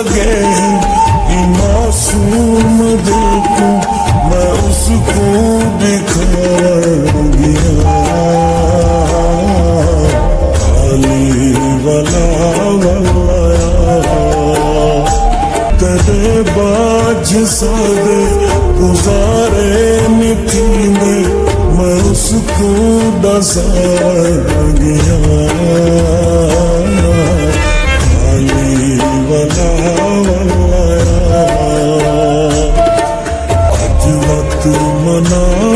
लगे मासूम दिल को मैं उसको दिखा गया। खाली वाला तेरे बाज सादे गुजारे निकले मैं उसको दसा गया। खाली वाला आज वक्त मना